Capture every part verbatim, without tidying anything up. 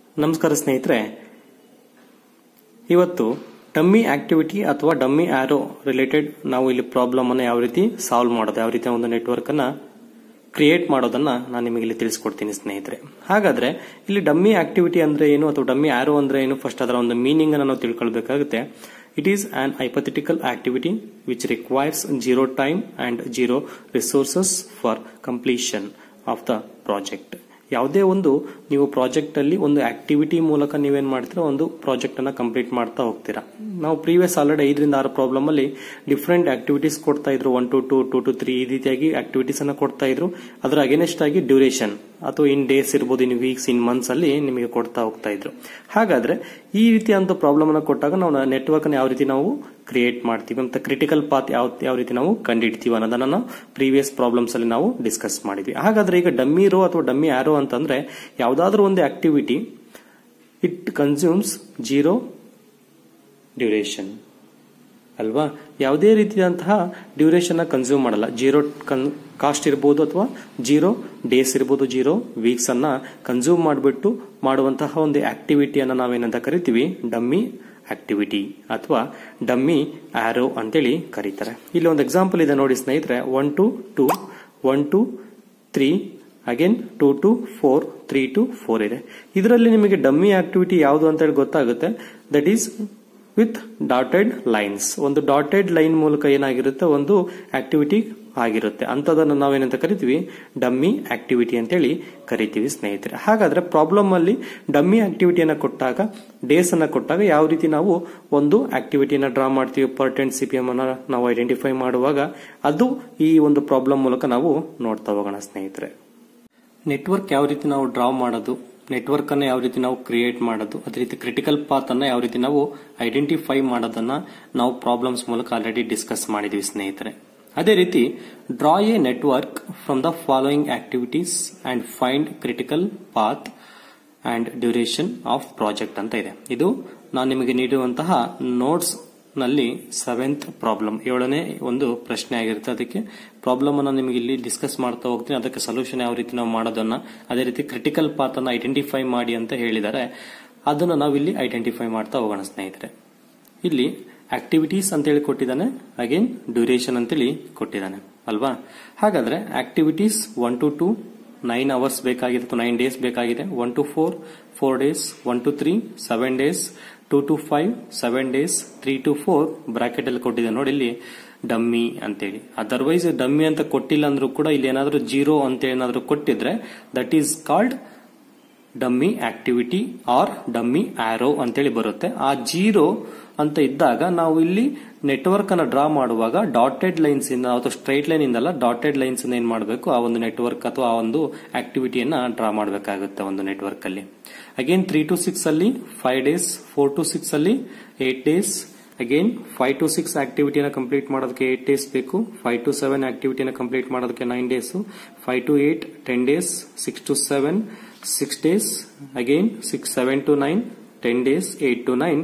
ನಮಸ್ಕಾರ ಸ್ನೇಹಿತರೆ, ಇವತ್ತು ಡಮ್ಮಿ ಆಕ್ಟಿವಿಟಿ ಅಥವಾ ಡಮ್ಮಿ ಆರೋ ರಿಲೇಟೆಡ್ ನಾವು ಇಲ್ಲಿ ಪ್ರಾಬ್ಲಮ್ ಅನ್ನು ಯಾವ ರೀತಿ ಸಾಲ್ವ್ ಮಾಡೋದು, ಯಾವ ರೀತಿ ಒಂದು ನೆಟ್ವರ್ಕ್ ಅನ್ನ ಕ್ರಿಯೇಟ್ ಮಾಡೋದನ್ನ ನಾನು ನಿಮಗೆ ಇಲ್ಲಿ ತಿಳಿಸ್ಕೊಡ್ತೀನಿ ಸ್ನೇಹಿತರೆ. ಹಾಗಾದ್ರೆ ಇಲ್ಲಿ ಡಮ್ಮಿ ಆಕ್ಟಿವಿಟಿ ಅಂದ್ರೆ ಏನು ಅಥವಾ ಡಮ್ಮಿ ಆರೋ ಅಂದ್ರೆ ಏನು, ಫಸ್ಟ್ ಅದರ ಒಂದು ಮೀನಿಂಗ್ ಅನ್ನು ನಾವು ತಿಳ್ಕೊಳ್ಬೇಕಾಗುತ್ತೆ. It is an hypothetical activity which requires zero time and zero resources for completion of the project. ಯಾವುದೇ ಒಂದು ನೀವು ಪ್ರಾಜೆಕ್ಟ್ ಅಲ್ಲಿ ಒಂದು ಆಕ್ಟಿವಿಟಿ ಮೂಲಕ ನೀವೇನ್ ಮಾಡ್ತೀರಾ, ಒಂದು ಪ್ರಾಜೆಕ್ಟ್ ಅನ್ನ ಕಂಪ್ಲೀಟ್ ಮಾಡ್ತಾ ಹೋಗ್ತೀರಾ. ನಾವು ಪ್ರೀವಿಯಸ್ ಆಲ್ರೆಡಿ ಐದರಿಂದ ಆರು ಪ್ರಾಬ್ಲಮ್ ಅಲ್ಲಿ ಡಿಫರೆಂಟ್ ಆಕ್ಟಿವಿಟೀಸ್ ಕೊಡ್ತಾ ಇದ್ರು, one to two two to three ಈ ರೀತಿಯಾಗಿ ಆಕ್ಟಿವಿಟೀಸ್ ಅನ್ನ ಕೊಡ್ತಾ ಇದ್ರು. ಅದರ ಅಗೇನೆಸ್ಟ್ ಆಗಿ ಡ್ಯೂರೇಷನ್ ಅಥವಾ ಇನ್ ಡೇಸ್ ಇರ್ಬೋದು, ಇನ್ ವೀಕ್ಸ್, ಇನ್ ಮಂತ್ಸ್ ಅಲ್ಲಿ ನಿಮಗೆ ಕೊಡ್ತಾ ಹೋಗ್ತಾ ಇದ್ರು. ಹಾಗಾದ್ರೆ ಈ ರೀತಿಯಂತ ಪ್ರಾಬ್ಲಮ್ ಅನ್ನ ಕೊಟ್ಟಾಗ ನಾವು ನೆಟ್ವರ್ಕ್ ಅನ್ನು ಯಾವ ರೀತಿ ನಾವು ಕ್ರಿಯೇಟ್ ಮಾಡ್ತೀವಿ ಅಂತ, ಕ್ರಿಟಿಕಲ್ ಪಾತ್ ಯಾವ ಯಾವ ರೀತಿ ನಾವು ಕಂಡುಹಿಡ್ತೀವಿ ಅನ್ನೋದನ್ನ ನಾವು ಪ್ರೀವಿಯಸ್ ಪ್ರಾಬ್ಲಮ್ಸ್ ಅಲ್ಲಿ ನಾವು ಡಿಸ್ಕಸ್ ಮಾಡಿದ್ವಿ. ಹಾಗಾದ್ರೆ ಈಗ ಡಮ್ಮಿ ರೋ ಅಥವಾ ಡಮ್ಮಿ ಆರೋ ಅಂತಂದ್ರೆ ಯಾವ್ದಾದ್ರು ಒಂದು activity it consumes zero duration ಅಲ್ವಾ. ಯಾವುದೇ ರೀತಿಯಾದಂತಹ ಡ್ಯೂರೇಷನ್ ಕನ್ಸ್ಯೂಮ್ ಮಾಡಲ್ಲ. ಜೀರೋ ಕಾಸ್ಟ್ ಇರಬಹುದು ಅಥವಾ ಜೀರೋ ಡೇಸ್ ಇರಬಹುದು, ಜೀರೋ ವೀಕ್ಸ್ ಅನ್ನ ಕನ್ಸ್ಯೂಮ್ ಮಾಡಿಬಿಟ್ಟು ಮಾಡುವಂತಹ ಒಂದು ಆಕ್ಟಿವಿಟಿಯನ್ನ ನಾವೇನಂತ ಕರಿತೀವಿ, ಡಮ್ಮಿ ಆಕ್ಟಿವಿಟಿ ಅಥವಾ ಡಮ್ಮಿ ಆರೋ ಅಂತೇಳಿ ಕರೀತಾರೆ. ಇಲ್ಲಿ ಒಂದು ಎಕ್ಸಾಂಪಲ್ ಇದೆ ನೋಡಿ ಸ್ನೇಹಿತರೆ. One to two, one to three, again two to four, three to four ಇದೆ. ಇದರಲ್ಲಿ ನಿಮಗೆ ಡಮ್ಮಿ ಆಕ್ಟಿವಿಟಿ ಯಾವುದು ಅಂತ ಹೇಳಿ ಗೊತ್ತಾಗುತ್ತೆ. That is with dotted lines. ಒಂದು ಡಾಟೆಡ್ ಲೈನ್ ಮೂಲಕ ಏನಾಗಿರುತ್ತೆ, ಒಂದು ಆಕ್ಟಿವಿಟಿ ಆಗಿರುತ್ತೆ. ಅಂತದನ್ನು ನಾವೇನಂತ ಕರಿತೀವಿ, ಡಮ್ಮಿ ಆಕ್ಟಿವಿಟಿ ಅಂತೇಳಿ ಕರಿತೀವಿ ಸ್ನೇಹಿತರೆ. ಹಾಗಾದ್ರೆ ಪ್ರಾಬ್ಲಮ್ ಅಲ್ಲಿ ಡಮ್ಮಿ ಆಕ್ಟಿವಿಟಿಯನ್ನ ಕೊಟ್ಟಾಗ, ಡೇಸ್ ಅನ್ನ ಕೊಟ್ಟಾಗ ಯಾವ ರೀತಿ ನಾವು ಒಂದು ಆಕ್ಟಿವಿಟಿಯನ್ನ ಡ್ರಾ ಮಾಡ್ತೀವಿ, ಪರ್ಟೆಂಟ್ ಸಿಪಿಎಂ ಅನ್ನ ನಾವು ಐಡೆಂಟಿಫೈ ಮಾಡುವಾಗ ಅದು ಈ ಒಂದು ಪ್ರಾಬ್ಲಮ್ ಮೂಲಕ ನಾವು ನೋಡ್ತಾ ಹೋಗೋಣ ಸ್ನೇಹಿತರೆ. ನೆಟ್ವರ್ಕ್ ಯಾವ ರೀತಿ ನಾವು ಡ್ರಾ ಮಾಡೋದು, ನೆಟ್ವರ್ಕ್ ಅನ್ನ ಯಾವ ರೀತಿ ನಾವು ಕ್ರಿಯೇಟ್ ಮಾಡೋದು, ಅದೇ ರೀತಿ ಕ್ರಿಟಿಕಲ್ ಪಾತ್ ಅನ್ನ ಯಾವ ರೀತಿ ನಾವು ಐಡೆಂಟಿಫೈ ಮಾಡೋದನ್ನ ನಾವು ಪ್ರಾಬ್ಲಮ್ಸ್ ಮೂಲಕ ಆಲ್ರೆಡಿ ಡಿಸ್ಕಸ್ ಮಾಡಿದ್ವಿ ಸ್ನೇಹಿತರೆ. ಅದೇ ರೀತಿ draw a network from the following activities and find critical path and duration of project ಅಂತ ಇದೆ. ಇದು ನಾನು ನಿಮಗೆ ನೀಡುವಂತಹ ನೋಟ್ಸ್ ನಲ್ಲಿ ಸೆವೆಂತ್ ಪ್ರಾಬ್ಲಮ್, ಏಳನೇ ಒಂದು ಪ್ರಶ್ನೆ ಆಗಿರುತ್ತೆ. ಅದಕ್ಕೆ ಪ್ರಾಬ್ಲಮ್ ಅನ್ನ ನಿಮಗೆ ಇಲ್ಲಿ ಡಿಸ್ಕಸ್ ಮಾಡ್ತಾ ಹೋಗ್ತೀನಿ. ಅದಕ್ಕೆ ಸೊಲ್ಯೂಷನ್ ಯಾವ ರೀತಿ ನಾವು ಮಾಡೋದನ್ನ, ಅದೇ ರೀತಿ ಕ್ರಿಟಿಕಲ್ ಪಾತ್ ಅನ್ನ ಐಡೆಂಟಿಫೈ ಮಾಡಿ ಅಂತ ಹೇಳಿದರೆ ಅದನ್ನ ನಾವು ಇಲ್ಲಿ ಐಡೆಂಟಿಫೈ ಮಾಡ್ತಾ ಹೋಗೋಣ ಸ್ನೇಹಿತರೆ. ಇಲ್ಲಿ ಆಕ್ಟಿವಿಟೀಸ್ ಅಂತೇಳಿ ಕೊಟ್ಟಿದ್ದಾನೆ, ಅಗೇನ್ ಡ್ಯೂರೇಷನ್ ಅಂತೇಳಿ ಕೊಟ್ಟಿದ್ದಾನೆ ಅಲ್ವಾ. ಹಾಗಾದ್ರೆ activities one to two nine hours ಬೇಕಾಗಿದೆ ಅಥವಾ ನೈನ್ ಡೇಸ್ ಬೇಕಾಗಿದೆ. One to four four days, one to three seven days, two to five seven days, three to four bracket ಅಲ್ಲಿ ಕೊಟ್ಟಿದೆ ನೋಡಿ ಇಲ್ಲಿ ಡಮ್ಮಿ ಅಂತೇಳಿ. ಅದರ್ವೈಸ್ ಡಮ್ಮಿ ಅಂತ ಕೊಟ್ಟಿಲ್ಲ ಅಂದ್ರೂ ಕೂಡ ಇಲ್ಲಿ ಏನಾದ್ರೂ ಜೀರೋ ಅಂತ ಏನಾದ್ರೂ ಕೊಟ್ಟಿದ್ರೆ that is called dummy activity or dummy arrow ಅಂತೇಳಿ ಬರುತ್ತೆ. ಆ ಜೀರೋ ಅಂತ ಇದ್ದಾಗ ನಾವು ಇಲ್ಲಿ ನೆಟ್ವರ್ಕ್ ಅನ್ನ ಡ್ರಾ ಮಾಡುವಾಗ ಡಾಟೆಡ್ ಲೈನ್ಸ್ ಇಂದ ಅಥವಾ ಸ್ಟ್ರೈಟ್ ಲೈನ್ ಇಂದಲ್ಲ, ಡಾಟೆಡ್ ಲೈನ್ಸ್ ಏನ್ ಮಾಡಬೇಕು, ಆ ಒಂದು ನೆಟ್ವರ್ಕ್ ಅಥವಾ ಆ ಒಂದು ಆಕ್ಟಿವಿಟಿಯನ್ನ ಡ್ರಾ ಮಾಡಬೇಕಾಗುತ್ತೆ ಒಂದು ನೆಟ್ವರ್ಕ್ ಅಲ್ಲಿ. ಅಗೇನ್ ತ್ರೀ ಟು ಸಿಕ್ಸ್ ಅಲ್ಲಿ five days, four to six ಅಲ್ಲಿ eight days, again five to six ಆಕ್ಟಿವಿಟಿನ ಕಂಪ್ಲೀಟ್ ಮಾಡೋದಕ್ಕೆ ಏಟ್ ಡೇಸ್ ಬೇಕು. ಫೈವ್ ಟು ಸೆವೆನ್ ಆಕ್ಟಿವಿಟಿನ ಕಂಪ್ಲೀಟ್ ಮಾಡೋದಕ್ಕೆ nine days, five to eight ten days, six to seven six days, again six seven to nine ten days, eight to nine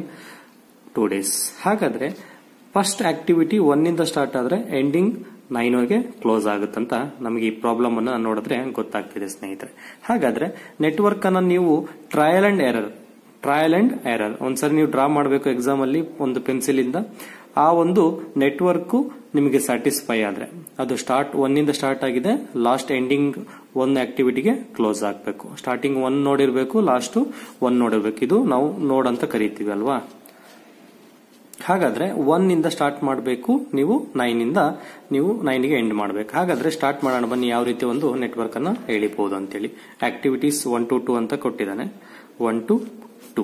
two days. ಹಾಗಾದ್ರೆ first activity one ಇಂದ start ಆದ್ರೆ ending nine ವರೆಗೆ close ಆಗುತ್ತಂತ ನಮಗೆ ಈ problem ಅನ್ನ ನೋಡಿದ್ರೆ ಗೊತ್ತಾಗ್ತಿದೆ ಸ್ನೇಹಿತರೆ. ಹಾಗಾದ್ರೆ ನೆಟ್ವರ್ಕ್ ಅನ್ನ ನೀವು trial and error trial and error ಒಂದ್ಸರಿ ನೀವು ಡ್ರಾ ಮಾಡಬೇಕು ಎಕ್ಸಾಮ್ ಅಲ್ಲಿ ಒಂದು ಪೆನ್ಸಿಲ್ ಇಂದ. ಆ ಒಂದು ನೆಟ್ವರ್ಕ್ ನಿಮಗೆ ಸ್ಯಾಟಿಸ್ಫೈ ಆದ್ರೆ ಅದು ಸ್ಟಾರ್ಟ್ ಒನ್ ಇಂದ ಸ್ಟಾರ್ಟ್ ಆಗಿದೆ, ಲಾಸ್ಟ್ ಎಂಡಿಂಗ್ ಒನ್ ಆಕ್ಟಿವಿಟಿಗೆ ಕ್ಲೋಸ್ ಆಗಬೇಕು. ಸ್ಟಾರ್ಟಿಂಗ್ ಒನ್ ನೋಡಿರ್ಬೇಕು, ಲಾಸ್ಟ್ ಒನ್ ನೋಡಿರ್ಬೇಕು. ಇದು ನಾವು ನೋಡ್ ಅಂತ ಕರಿತೀವಿ ಅಲ್ವಾ. ಹಾಗಾದ್ರೆ ಒನ್ ಇಂದ ಸ್ಟಾರ್ಟ್ ಮಾಡಬೇಕು ನೀವು, ನೈನ್ ಇಂದ ನೀವು ನೈನ್ಗೆ ಎಂಡ್ ಮಾಡಬೇಕು. ಹಾಗಾದ್ರೆ ಸ್ಟಾರ್ಟ್ ಮಾಡೋಣ ಬನ್ನಿ, ಯಾವ ರೀತಿ ಒಂದು ನೆಟ್ವರ್ಕ್ ಅನ್ನ ಎಳಿಬಹುದು ಅಂತೇಳಿ. ಆಕ್ಟಿವಿಟೀಸ್ ಒನ್ ಟು ಟೂ ಅಂತ ಕೊಟ್ಟಿದ್ದಾನೆ. ಒನ್ ಟು ಟೂ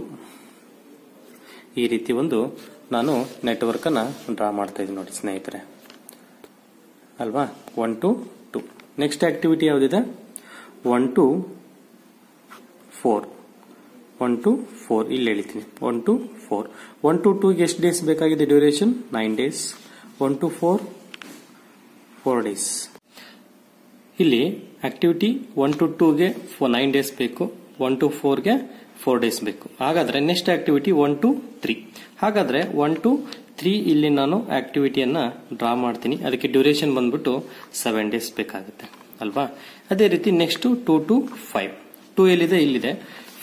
ಈ ರೀತಿ ಒಂದು ನಾನು ನೆಟ್ವರ್ಕ್ ಅನ್ನ ಡ್ರಾ ಮಾಡ್ತಾ ಇದ್ದೀನಿ ನೋಡಿ ಸ್ನೇಹಿತರೆ ಅಲ್ವಾ. One to two. Next activity ಯಾವ್ದಿದೆ, one to four. One to four ಇಲ್ಲಿ ಹೇಳ್ತೀನಿ. One to four one two ಟೂಗೆ ಎಷ್ಟು ಡೇಸ್ ಬೇಕಾಗಿದೆ duration, nine days. One to four four days. ಇಲ್ಲಿ ಆಕ್ಟಿವಿಟಿ ಒನ್ ಟು ಟೂಗೆ ನೈನ್ ಡೇಸ್ ಬೇಕು, ಒನ್ ಟು ಫೋರ್ಗೆ ಫೋರ್ ಡೇಸ್ ಬೇಕು. ಹಾಗಾದ್ರೆ next activity one to three. ಹಾಗಾದ್ರೆ ಒನ್ ಟು ತ್ರೀ ಇಲ್ಲಿ ನಾನು ಆಕ್ಟಿವಿಟಿಯನ್ನ ಡ್ರಾ ಮಾಡ್ತೀನಿ. ಅದಕ್ಕೆ ಡ್ಯೂರೇಷನ್ ಬಂದ್ಬಿಟ್ಟು ಸೆವೆನ್ ಡೇಸ್ ಬೇಕಾಗುತ್ತೆ ಅಲ್ವಾ. ಅದೇ ರೀತಿ next two to five. Two ಎಲ್ಲಿದೆ, ಇಲ್ಲಿದೆ.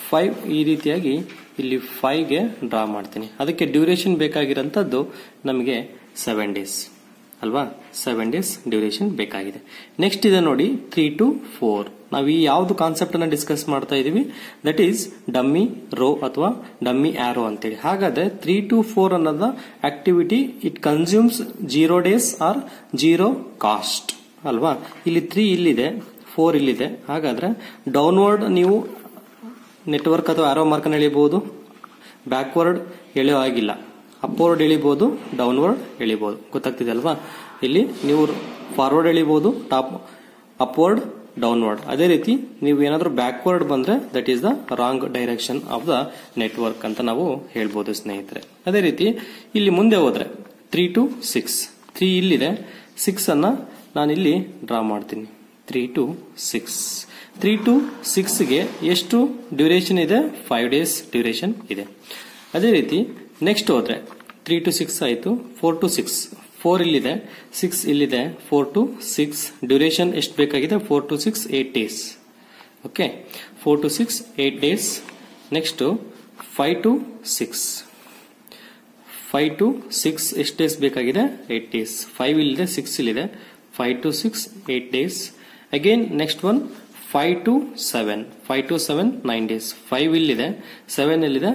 ಫೈವ್ ಈ ರೀತಿಯಾಗಿ ಇಲ್ಲಿ ಫೈವ್ ಗೆ ಡ್ರಾ ಮಾಡ್ತೀನಿ. ಅದಕ್ಕೆ ಡ್ಯೂರೇಷನ್ ಬೇಕಾಗಿರೋಂಥದ್ದು ನಮಗೆ ಸೆವೆನ್ ಡೇಸ್ ಅಲ್ವಾ, ಸೆವೆನ್ ಡೇಸ್ ಡ್ಯೂರೇಷನ್ ಬೇಕಾಗಿದೆ. ನೆಕ್ಸ್ಟ್ ಇದೆ ನೋಡಿ ತ್ರೀ ಟು ಫೋರ್. ನಾವು ಈ ಯಾವ್ದು ಕಾನ್ಸೆಪ್ಟ್ ಅನ್ನ ಡಿಸ್ಕಸ್ ಮಾಡ್ತಾ ಇದೀವಿ, ದಟ್ ಈಸ್ ಡಮ್ಮಿ ರೋ ಅಥವಾ ಡಮ್ಮಿ ಆರೋ ಅಂತೇಳಿ. ಹಾಗಾದ್ರೆ ತ್ರೀ ಟು ಫೋರ್ ಅನ್ನೋದ activity it consumes zero days or zero cost ಅಲ್ವಾ. ಇಲ್ಲಿ ತ್ರೀ ಇಲ್ಲಿದೆ, ಫೋರ್ ಇಲ್ಲಿದೆ. ಹಾಗಾದ್ರೆ ಡೌನ್ವರ್ಡ್ ನೀವು ನೆಟ್ವರ್ಕ್ ಅಥವಾ ಆರೋ ಮಾರ್ಕ್ ಅನ್ನು ಎಳಿಬಹುದು, ಬ್ಯಾಕ್ವರ್ಡ್ ಎಳೆಯೋ ಆಗಿಲ್ಲ, ಅಪ್ವರ್ಡ್ ಎಳಿಬಹುದು, ಡೌನ್ವರ್ಡ್ ಎಳಿಬಹುದು. ಗೊತ್ತಾಗ್ತಿದೆ ಅಲ್ವಾ. ಇಲ್ಲಿ ನೀವು ಫಾರ್ವರ್ಡ್ ಎಳಿಬಹುದು, ಟಾಪ್ ಅಪ್ವರ್ಡ್ ಡೌನ್ವರ್ಡ್. ಅದೇ ರೀತಿ ನೀವು ಏನಾದ್ರೂ ಬ್ಯಾಕ್ವರ್ಡ್ ಬಂದ್ರೆ that is the wrong direction of the network ಅಂತ ನಾವು ಹೇಳ್ಬೋದು ಸ್ನೇಹಿತರೆ. ಅದೇ ರೀತಿ ಇಲ್ಲಿ ಮುಂದೆ ಹೋದ್ರೆ ತ್ರೀ ಟು ಸಿಕ್ಸ್, ತ್ರೀ ಇಲ್ಲಿದೆ, ಸಿಕ್ಸ್ ಅನ್ನ ನಾನಿಲ್ಲಿ ಡ್ರಾ ಮಾಡ್ತೀನಿ. Three to six, three to six ಗೆ ಎಷ್ಟು ಡ್ಯೂರೇಷನ್ ಇದೆ, ಫೈವ್ ಡೇಸ್ ಡ್ಯೂರೇಷನ್ ಇದೆ. ಅದೇ ರೀತಿ ನೆಕ್ಸ್ಟ್ ಹೋದ್ರೆ ತ್ರೀ ಟು ಸಿಕ್ಸ್ ಆಯ್ತು, ಫೋರ್ ಟು ಸಿಕ್ಸ್, ಫೋರ್ ಇಲ್ಲಿದೆ, ಸಿಕ್ಸ್ ಇಲ್ಲಿದೆ, ಫೋರ್ ಟು ಸಿಕ್ಸ್ ಡ್ಯೂರೇಷನ್ ಎಷ್ಟು ಬೇಕಾಗಿದೆ, four to six eight days. Okay, four to six eight days. Next five to six, five to six ಎಷ್ಟು days ಬೇಕಾಗಿದೆ, eight days. Five ಇಲ್ಲಿದೆ, six ಇಲ್ಲಿದೆ, five to six eight days. Again next one five to seven, five to seven nine days. Five ಇಲ್ಲಿದೆ, seven ಇಲ್ಲಿದೆ,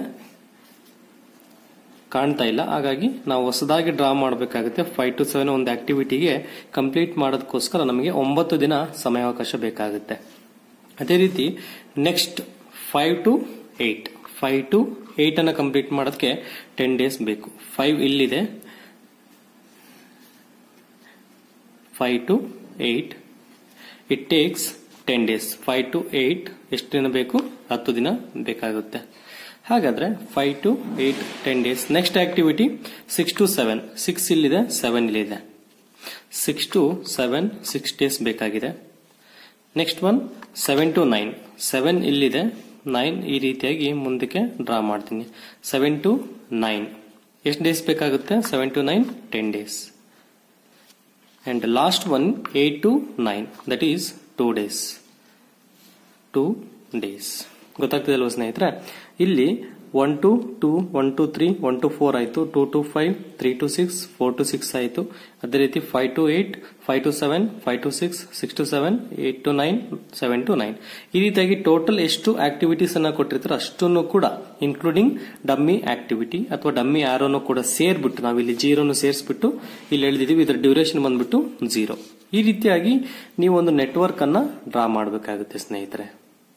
ಕಾಣ್ತಾ ಇಲ್ಲ. ಹಾಗಾಗಿ ನಾವು ಹೊಸದಾಗಿ ಡ್ರಾ ಮಾಡಬೇಕಾಗುತ್ತೆ. ಫೈವ್ ಟು ಸೆವೆನ್ ಒಂದು ಆಕ್ಟಿವಿಟಿಗೆ ಕಂಪ್ಲೀಟ್ ಮಾಡೋದಕ್ಕೋಸ್ಕರ ನಮಗೆ ಒಂಬತ್ತು ದಿನ ಸಮಯಾವಕಾಶ ಬೇಕಾಗುತ್ತೆ. ಅದೇ ರೀತಿ next five to eight, five to eight ಅನ್ನ ಕಂಪ್ಲೀಟ್ ಮಾಡೋದಕ್ಕೆ ಟೆನ್ ಡೇಸ್ ಬೇಕು. ಫೈವ್ ಇಲ್ಲಿದೆ, five to eight it takes ten days. Five to eight ಎಷ್ಟು ದಿನ ಬೇಕು, ಹತ್ತು ದಿನ ಬೇಕಾಗುತ್ತೆ. ಹಾಗಾದ್ರೆ five to eight ten days. Next activity six to seven, six ಇಲ್ಲಿದೆ, ಸೆವೆನ್ ಇಲ್ಲಿದೆ, six to seven six days ಬೇಕಾಗಿದೆ. Next one seven to nine, seven ಇಲ್ಲಿದೆ, ನೈನ್ ಈ ರೀತಿಯಾಗಿ ಮುಂದಕ್ಕೆ ಡ್ರಾ ಮಾಡ್ತೀನಿ. ಸೆವೆನ್ ಟು ನೈನ್ ಎಷ್ಟು ಡೇಸ್ ಬೇಕಾಗುತ್ತೆ, seven to nine ten days. And last one eight to nine, that is two days, two days. ಗೊತ್ತಾಗ್ತದೆ ಅಲ್ವಾ ಸ್ನೇಹಿತರೆ. ಇಲ್ಲಿ one to two, one to three, one to four ಆಯ್ತು, two to five, three to six, four to six ಆಯ್ತು. ಅದೇ ರೀತಿ five to eight, five to seven, five to six, six to seven, eight to nine, seven to nine. ಈ ರೀತಿಯಾಗಿ total ಎಷ್ಟು activities ಅನ್ನ ಕೊಟ್ಟಿರ್ತಾರೆ ಅಷ್ಟನ್ನು ಕೂಡ ಇನ್ಕ್ಲೂಡಿಂಗ್ ಡಮ್ಮಿ ಆಕ್ಟಿವಿಟಿ ಅಥವಾ ಡಮ್ಮಿ ಆರೋನು ಕೂಡ ಸೇರ್ಬಿಟ್ಟು ನಾವು ಇಲ್ಲಿ ಜೀರೋನು ಸೇರಿಸ್ಬಿಟ್ಟು ಇಲ್ಲಿ ಹೇಳಿದೀವಿ. ಇದರ ಡ್ಯೂರೇಷನ್ ಬಂದ್ಬಿಟ್ಟು ಜೀರೋ. ಈ ರೀತಿಯಾಗಿ ನೀವು ಒಂದು ನೆಟ್ವರ್ಕ್ ಅನ್ನ ಡ್ರಾ ಮಾಡಬೇಕಾಗುತ್ತೆ ಸ್ನೇಹಿತರೆ.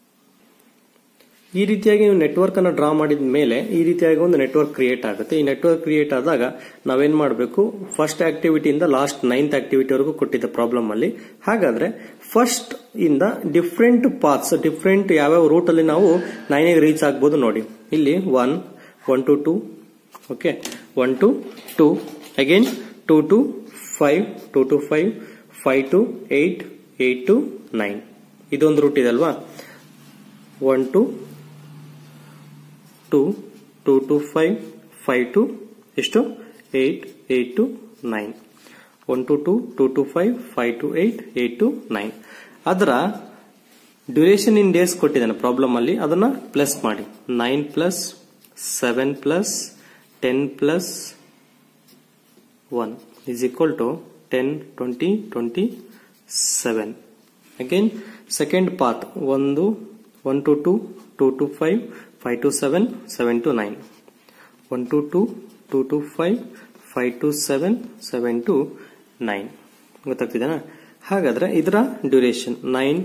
ಈ ರೀತಿಯಾಗಿ ನೀವು ನೆಟ್ವರ್ಕ್ ಅನ್ನು ಡ್ರಾ ಮಾಡಿದ ಮೇಲೆ ಈ ರೀತಿಯಾಗಿ ಒಂದು ನೆಟ್ವರ್ಕ್ ಕ್ರಿಯೇಟ್ ಆಗುತ್ತೆ. ಈ ನೆಟ್ವರ್ಕ್ ಕ್ರಿಯೇಟ್ ಆದಾಗ ನಾವೇನ್ ಮಾಡಬೇಕು, ಫಸ್ಟ್ ಆಕ್ಟಿವಿಟಿಯಿಂದ ಲಾಸ್ಟ್ ನೈನ್ತ್ ಆಕ್ಟಿವಿಟಿವರೆಗೂ ಕೊಟ್ಟಿದ್ದ ಪ್ರಾಬ್ಲಮ್ ಅಲ್ಲಿ. ಹಾಗಾದ್ರೆ ಫಸ್ಟ್ ಇಂದ ಡಿಫ್ರೆಂಟ್ ಪಾತ್ಸ್, ಡಿಫ್ರೆಂಟ್ ಯಾವ್ಯಾವ ರೂಟ್ ಅಲ್ಲಿ ನಾವು ನೈನ್ ಗೆ ರೀಚ್ ಆಗ್ಬಹುದು ನೋಡಿ. ಇಲ್ಲಿ one, one to two, okay, one to two, again two to five, two to five, five to eight, eight to nine. ಇದೊಂದು ರೂಟ್ ಇದೆ ಅಲ್ವಾ. One to two, two to five, five to ಎಷ್ಟು eight, eight to nine, one to two, two to five, five to eight, eight to nine. ಅದರ duration in days ಕೊಟ್ಟಿದ್ದಾನೆ problem ಅಲ್ಲಿ, ಅದನ್ನ plus ಮಾಡಿ. Nine plus seven plus ten plus one is equal to ten, twenty, twenty-seven. Again second path one, one to two, two to five, five to seven, seven to nine, one to two, two to five, five to seven, seven to nine. ಗೊತ್ತಾಗ್ತಿದೆನಾ. ಹಾಗಾದ್ರೆ ಇದರ duration nine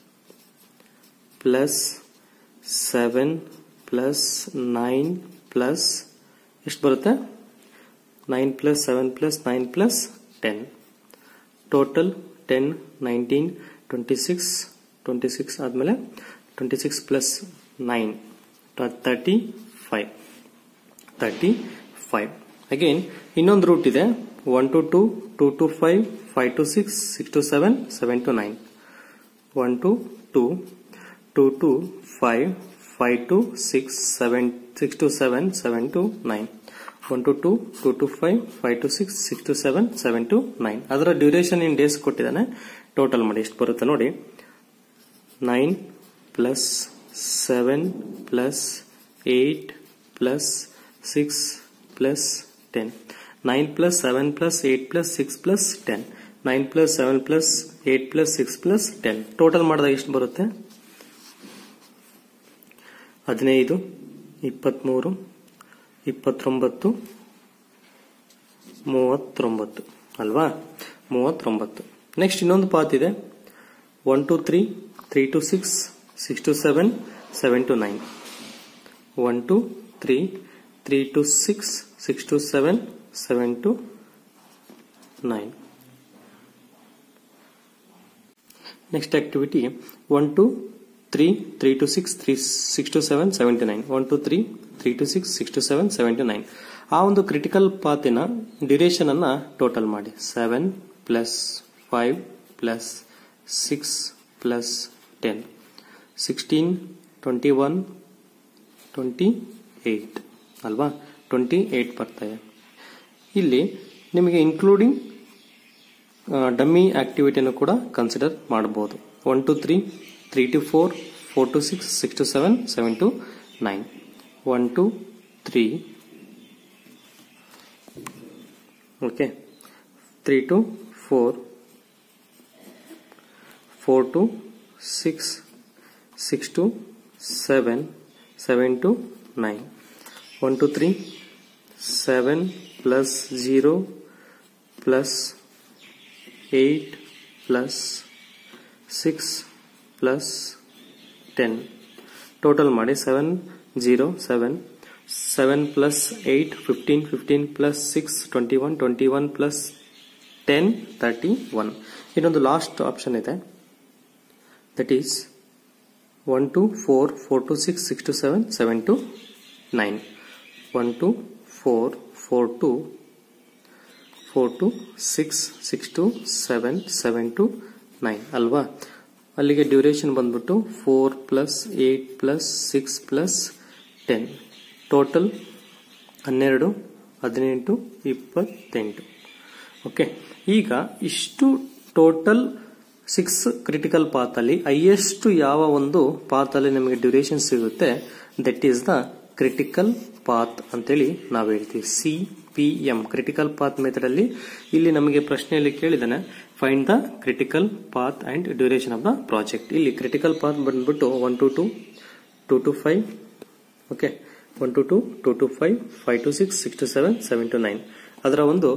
plus seven plus nine plus ಎಷ್ಟು ಬರುತ್ತೆ, nine plus seven plus nine plus ten, total ten, nineteen, twenty six, twenty six ಆದ್ಮೇಲೆ twenty six plus nine, thirty five, thirty five. Again ಇನ್ನೊಂದು route ಇದೆ, one to two, two to five, five to six, six to seven, seven to nine, one to two, two to five, five to six, seven, six to seven, seven to nine, one to two, two to five, five to six, six to seven, seven to nine. ಅದರ duration in days ಕೊಟ್ಟಿದ್ದಾನೆ. Total ಮಾಡಿ ಎಷ್ಟು ಬರುತ್ತೆ ನೋಡಿ. Nine plus seven plus eight plus six plus ten. Nine plus seven plus eight plus six plus ten. Nine plus seven plus eight plus six plus ten. Total ಮಾಡಿದಾಗ ಎಷ್ಟು ಬರುತ್ತೆ? ಹದಿನೈದು, ಇಪ್ಪತ್ಮೂರು, ಇಪ್ಪತ್ತೊಂಬತ್ತು, ಮೂವತ್ತೊಂಬತ್ತು ಅಲ್ವಾ? ಮೂವತ್ತೊಂಬತ್ತು. ನೆಕ್ಸ್ಟ್ ಇನ್ನೊಂದು ಪಾತ್ ಇದೆ. One to three, three to six, six to seven, seven to nine. One to three, three to six, six to seven, seven to nine. Next activity one to three, three to six, three six to seven, seven to nine. One to three, three to six, six to seven, seven to nine. ಆ ಒಂದು critical ಪಾತಿನ duration ಅನ್ನ total ಮಾಡಿ. Seven plus five plus six plus ten. Sixteen, twenty one, twenty eight ಅಲ್ವಾ? Twenty eight ಬರ್ತದೆ. ಇಲ್ಲಿ ನಿಮಗೆ including dummy ಆಕ್ಟಿವಿಟಿಯನ್ನು ಕೂಡ ಕನ್ಸಿಡರ್ ಮಾಡಬಹುದು. One to three, three to four, four to six, six to seven, seven to nine. One to three, okay, three to four, four to six, six to seven, seven to nine. One to three, seven plus zero plus eight plus six plus ten. Total ಮಾಡಿ. Seven zero seven, seven plus eight fifteen, fifteen plus six twenty one, twenty one plus ten thirty one. ಇನ್ನೊಂದು last option ಇದೆ, that is one to four, four to six, six to seven, seven to nine. One to four, four to four to six, six to seven, seven to nine ಅಲ್ವಾ? ಅಲ್ಲಿಗೆ duration ಬಂದ್ಬಿಟ್ಟು four plus eight plus six plus ten. Total ಹನ್ನೆರಡು, ಹದಿನೆಂಟು, ಇಪ್ಪತ್ತೆಂಟು. Okay, ಈಗ ಇಷ್ಟು total six critical path ಅಲ್ಲಿ highest ಯಾವ ಒಂದು ಪಾತ್ ಅಲ್ಲಿ ನಮಗೆ ಡ್ಯೂರೇಷನ್ ಸಿಗುತ್ತೆ, that is the critical path ಅಂತೇಳಿ ನಾವು ಹೇಳ್ತೀವಿ. C P M critical path method ಅಲ್ಲಿ ಇಲ್ಲಿ ನಮಗೆ ಪ್ರಶ್ನೆಯಲ್ಲಿ ಕೇಳಿದಾನೆ find the critical path and duration of the project. ಇಲ್ಲಿ ಕ್ರಿಟಿಕಲ್ ಪಾತ್ ಬಂದ್ಬಿಟ್ಟು one to two, two to five, okay, one to two, two to five, five to six, six to seven, seven to nine. ಅದರ ಒಂದು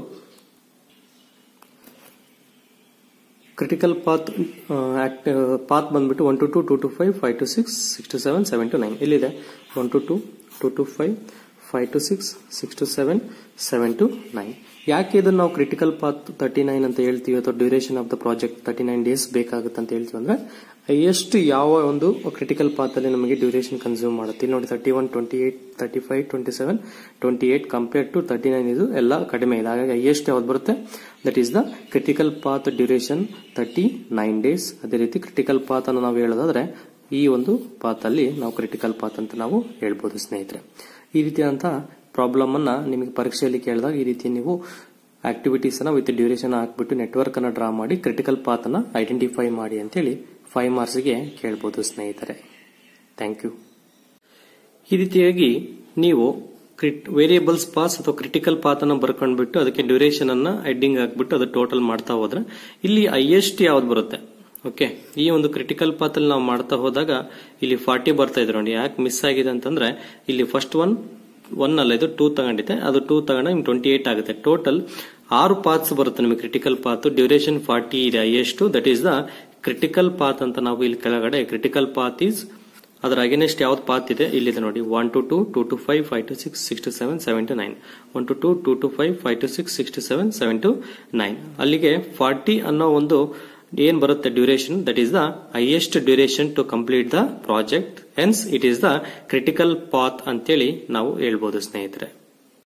critical path path ಬಂದ್ಬಿಟ್ಟು one to two, two to five, five to six, six to seven, seven to nine. ಇಲ್ಲಿದೆ one to two, two to five, five to six, six to seven, seven to nine. ಯಾಕೆ ಇದನ್ನು ನಾವು critical path thirty nine ಅಂತ ಹೇಳ್ತೀವಿ ಅಥವಾ duration of the project thirty nine days ಬೇಕಾಗುತ್ತೆ ಅಂತ ಹೇಳ್ತೀವಿ ಅಂದ್ರೆ ಹೈಯೆಸ್ಟ್ ಯಾವ ಒಂದು ಕ್ರಿಟಿಕಲ್ ಪಾತ್ ಅಲ್ಲಿ ನಮಗೆ ಡ್ಯೂರೇಷನ್ ಕನ್ಸ್ಯೂಮ್ ಮಾಡುತ್ತೆ. ಇಲ್ಲಿ ನೋಡಿ thirty one, twenty eight, thirty five, twenty seven, twenty eight compare to thirty nine ಇದು ಎಲ್ಲ ಕಡಿಮೆ ಇದೆ. ಹಾಗಾಗಿ ಹೈಯೆಸ್ಟ್ ಯಾವ್ದು ಬರುತ್ತೆ, that is the critical path duration thirty nine days. ಅದೇ ರೀತಿ ಕ್ರಿಟಿಕಲ್ ಪಾತ್ ಅನ್ನು ನಾವು ಹೇಳೋದಾದ್ರೆ ಈ ಒಂದು ಪಾತ್ ಅಲ್ಲಿ ನಾವು ಕ್ರಿಟಿಕಲ್ ಪಾತ್ ಅಂತ ನಾವು ಹೇಳ್ಬೋದು ಸ್ನೇಹಿತರೆ. ಈ ರೀತಿಯಾದಂತಹ ಪ್ರಾಬ್ಲಮ್ ಅನ್ನ ನಿಮಗೆ ಪರೀಕ್ಷೆಯಲ್ಲಿ ಕೇಳಿದಾಗ ಈ ರೀತಿ ನೀವು ಆಕ್ಟಿವಿಟೀಸ್ ಅನ್ನ ವಿತ್ ಡ್ಯೂರೇಷನ್ ಹಾಕ್ಬಿಟ್ಟು ನೆಟ್ವರ್ಕ್ ಅನ್ನ ಡ್ರಾ ಮಾಡಿ ಕ್ರಿಟಿಕಲ್ ಪಾತ್ ಅನ್ನ ಐಡೆಂಟಿಫೈ ಮಾಡಿ ಅಂತೇಳಿ ಫೈವ್ ಮಾರ್ಕ್ಸ್ ಗೆ ಕೇಳಬಹುದು ಸ್ನೇಹಿತರೆ. Thank you. ಈ ರೀತಿಯಾಗಿ ನೀವು ವೇರಿಯೇಬಲ್ಸ್ ಪಾಸ್ ಅಥವಾ ಕ್ರಿಟಿಕಲ್ ಪಾತ್ ಅನ್ನ ಬರ್ಕೊಂಡ್ಬಿಟ್ಟು ಅದಕ್ಕೆ ಡ್ಯೂರೇಷನ್ ಅನ್ನ ಹೆಡ್ಡಿಂಗ್ ಹಾಕ್ಬಿಟ್ಟು ಅದು ಟೋಟಲ್ ಮಾಡ್ತಾ ಹೋದ್ರೆ ಇಲ್ಲಿ ಹೈಯೆಸ್ಟ್ ಯಾವ್ದು ಬರುತ್ತೆ. ಓಕೆ, ಈ ಒಂದು ಕ್ರಿಟಿಕಲ್ ಪಾತ್ ಅಲ್ಲಿ ನಾವು ಮಾಡ್ತಾ ಹೋದಾಗ ಇಲ್ಲಿ ಫಾರ್ಟಿ ಬರ್ತಾ ಇದ್ರು ನೋಡಿ. ಯಾಕೆ ಮಿಸ್ ಆಗಿದೆ ಅಂತಂದ್ರೆ ಇಲ್ಲಿ ಫಸ್ಟ್ ಒನ್ ಒನ್ ಅಲ್ಲ, ಇದು ಟೂ ತಗೊಂಡಿದೆ, ಅದು ಟೂ ತಗೊಂಡ ನಿಮ್ಗೆ ಟ್ವೆಂಟಿ ಏಟ್ ಆಗುತ್ತೆ. ಟೋಟಲ್ ಆರು ಪಾತ್ಸ್ ಬರುತ್ತೆ ನಿಮಗೆ ಕ್ರಿಟಿಕಲ್ ಪಾತ್. ಡ್ಯೂರೇಷನ್ ಫಾರ್ಟಿ ಇದೆ highest, that is the critical path ಅಂತ ನಾವು ಇಲ್ಲಿ ಕೆಳಗಡೆ ಕ್ರಿಟಿಕಲ್ ಪಾತ್ ಈಸ್ ಅದರ ಅಗೇನೆಸ್ಟ್ ಯಾವ್ದು ಪಾತ್ ಇದೆ ಇಲ್ಲಿದೆ ನೋಡಿ. One to two, two to five, five to six, six to seven, seven to nine. One to two, two to five, five to six, six to seven, seven to nine. ಅಲ್ಲಿಗೆ forty ಅನ್ನೋ ಒಂದು ಏನ್ ಬರುತ್ತೆ duration, that is the highest duration to complete the project. Hence it is the critical path ಅಂತೇಳಿ ನಾವು ಹೇಳ್ಬೋದು ಸ್ನೇಹಿತರೆ.